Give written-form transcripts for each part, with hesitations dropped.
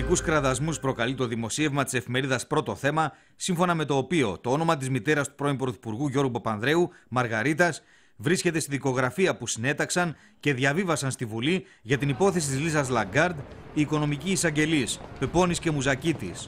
Πολιτικούς κραδασμούς προκαλεί το δημοσίευμα της εφημερίδας Πρώτο Θέμα, σύμφωνα με το οποίο το όνομα της μητέρας του πρώην Πρωθυπουργού Γιώργου Παπανδρέου, Μαργαρίτας, βρίσκεται στη δικογραφία που συνέταξαν και διαβίβασαν στη Βουλή για την υπόθεση της Λίζας Λαγκάρντ οι οικονομικοί εισαγγελείς Πεπώνης και Μουζακίτης.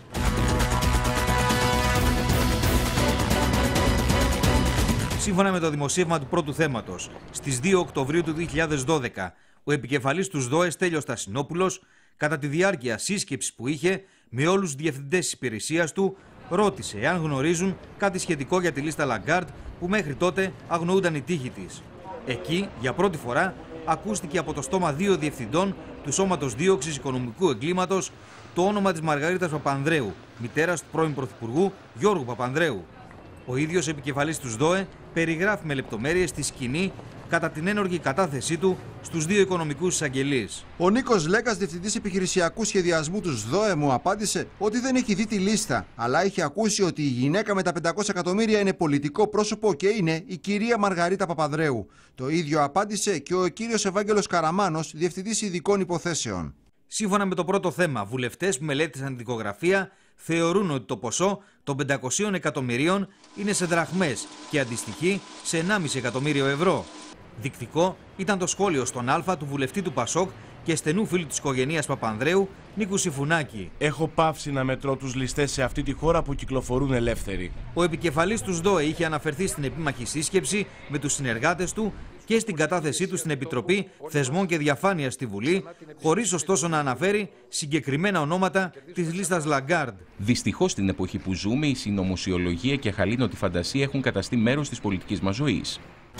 Σύμφωνα με το δημοσίευμα του Πρώτου Θέματος, στις 2 Οκτωβρίου του 2012, ο επικεφαλής του ΣΔΟΕ Στέλιος Στασινόπουλος, κατά τη διάρκεια σύσκεψης που είχε με όλους τους διευθυντές της υπηρεσίας του, ρώτησε εάν γνωρίζουν κάτι σχετικό για τη λίστα Λαγκάρντ που μέχρι τότε αγνοούνταν η τύχη της. Εκεί, για πρώτη φορά, ακούστηκε από το στόμα δύο διευθυντών του Σώματος Δίωξης Οικονομικού Εγκλήματος το όνομα της Μαργαρίτας Παπανδρέου, μητέρας του πρώην Πρωθυπουργού Γιώργου Παπανδρέου. Ο ίδιος επικεφαλής του ΣΔΟΕ περιγράφει με λεπτομέρειες τη σκηνή κατά την ένορκη κατάθεσή του στους δύο οικονομικούς εισαγγελείς. Ο Νίκος Λέκας, διευθυντής επιχειρησιακού σχεδιασμού του ΣΔΟΕ, μου απάντησε ότι δεν έχει δει τη λίστα, αλλά είχε ακούσει ότι η γυναίκα με τα 500 εκατομμύρια είναι πολιτικό πρόσωπο και είναι η κυρία Μαργαρίτα Παπανδρέου. Το ίδιο απάντησε και ο κύριος Ευάγγελος Καραμάνος, διευθυντής ειδικών υποθέσεων. Σύμφωνα με το Πρώτο Θέμα, βουλευτές που μελέτησαν την δικογραφία θεωρούν ότι το ποσό των 500 εκατομμυρίων είναι σε δραχμές και αντιστοιχεί σε 1,5 εκατομμύριο ευρώ. Δεικτικό ήταν το σχόλιο στον Α του βουλευτή του Πασόκ και στενού φίλου της οικογένειας Παπανδρέου, Νίκου Συφουνάκη. Έχω πάυσει να μετρώ τους ληστές σε αυτή τη χώρα που κυκλοφορούν ελεύθεροι. Ο επικεφαλής του ΣΔΟΕ είχε αναφερθεί στην επίμαχη σύσκεψη με τους συνεργάτες του και στην κατάθεσή του στην Επιτροπή Θεσμών και Διαφάνειας στη Βουλή, χωρίς ωστόσο να αναφέρει συγκεκριμένα ονόματα της λίστας Λαγκάρντ. Δυστυχώς, στην εποχή που ζούμε, η συνωμοσιολογία και αχαλήνωτη φαντασία έχουν καταστεί μέρος της πολιτικής μας ζωής.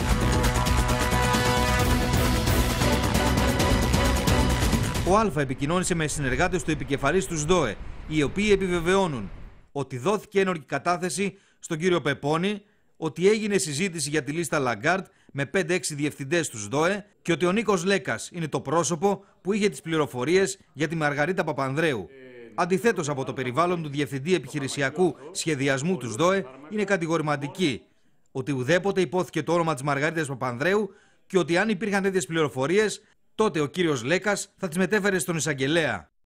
Ο Α επικοινώνησε με συνεργάτες του επικεφαλής του ΣΔΟΕ, οι οποίοι επιβεβαιώνουν ότι δόθηκε ένορκη κατάθεση στον κύριο Πεπώνη, ότι έγινε συζήτηση για τη λίστα Λαγκάρντ με 5-6 διευθυντές του ΣΔΟΕ και ότι ο Νίκος Λέκας είναι το πρόσωπο που είχε τις πληροφορίες για τη Μαργαρίτα Παπανδρέου. Αντιθέτως, από το περιβάλλον του Διευθυντή Επιχειρησιακού Σχεδιασμού του ΣΔΟΕ είναι κατηγορηματική ότι ουδέποτε υπόθηκε το όνομα της Μαργαρίτας Παπανδρέου και ότι αν υπήρχαν τέτοιες πληροφορίες, τότε ο κύριος Λέκας θα τις μετέφερε στον εισαγγελέα.